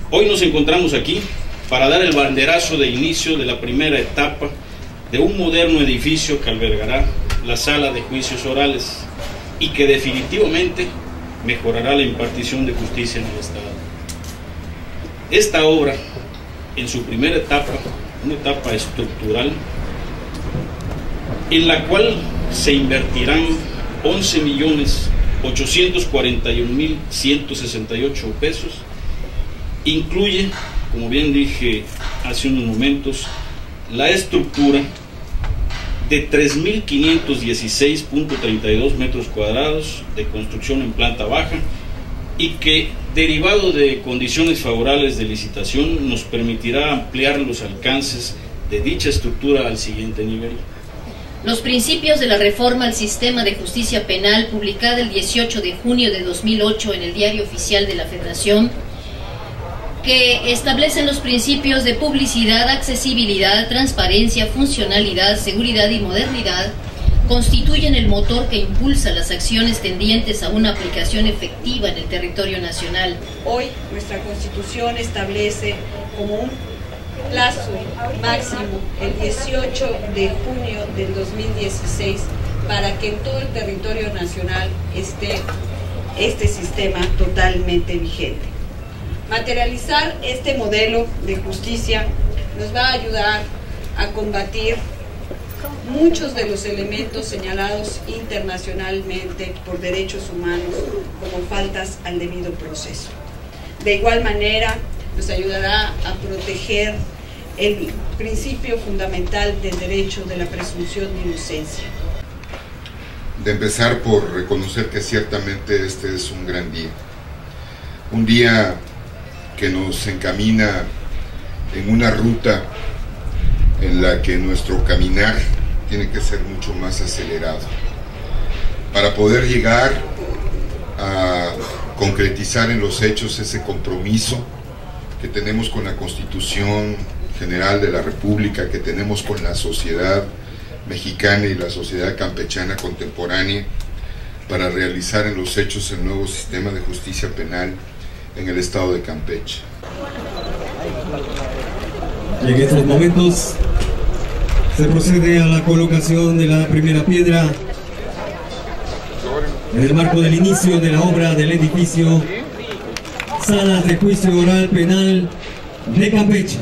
Hoy nos encontramos aquí para dar el banderazo de inicio de la primera etapa de un moderno edificio que albergará la sala de juicios orales y que definitivamente mejorará la impartición de justicia en el Estado. Esta obra, en su primera etapa, una etapa estructural, en la cual se invertirán 11.841.168 pesos, incluye, como bien dije hace unos momentos, la estructura de 3.516.32 metros cuadrados de construcción en planta baja y que, derivado de condiciones favorables de licitación, nos permitirá ampliar los alcances de dicha estructura al siguiente nivel. Los principios de la reforma al sistema de justicia penal, publicada el 18 de junio de 2008 en el Diario Oficial de la Federación, que establecen los principios de publicidad, accesibilidad, transparencia, funcionalidad, seguridad y modernidad, constituyen el motor que impulsa las acciones tendientes a una aplicación efectiva en el territorio nacional. Hoy nuestra Constitución establece como un plazo máximo el 18 de junio del 2016 para que en todo el territorio nacional esté este sistema totalmente vigente. Materializar este modelo de justicia nos va a ayudar a combatir muchos de los elementos señalados internacionalmente por derechos humanos como faltas al debido proceso. De igual manera, nos ayudará a proteger el principio fundamental del derecho de la presunción de inocencia. De empezar por reconocer que ciertamente este es un gran día. Un día que nos encamina en una ruta en la que nuestro caminar tiene que ser mucho más acelerado para poder llegar a concretizar en los hechos ese compromiso que tenemos con la Constitución General de la República, que tenemos con la sociedad mexicana y la sociedad campechana contemporánea, para realizar en los hechos el nuevo sistema de justicia penal en el estado de Campeche. Y en estos momentos se procede a la colocación de la primera piedra en el marco del inicio de la obra del edificio Salas de Juicio Oral Penal de Campeche,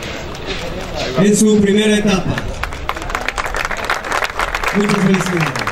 en su primera etapa. Muchas felicidades.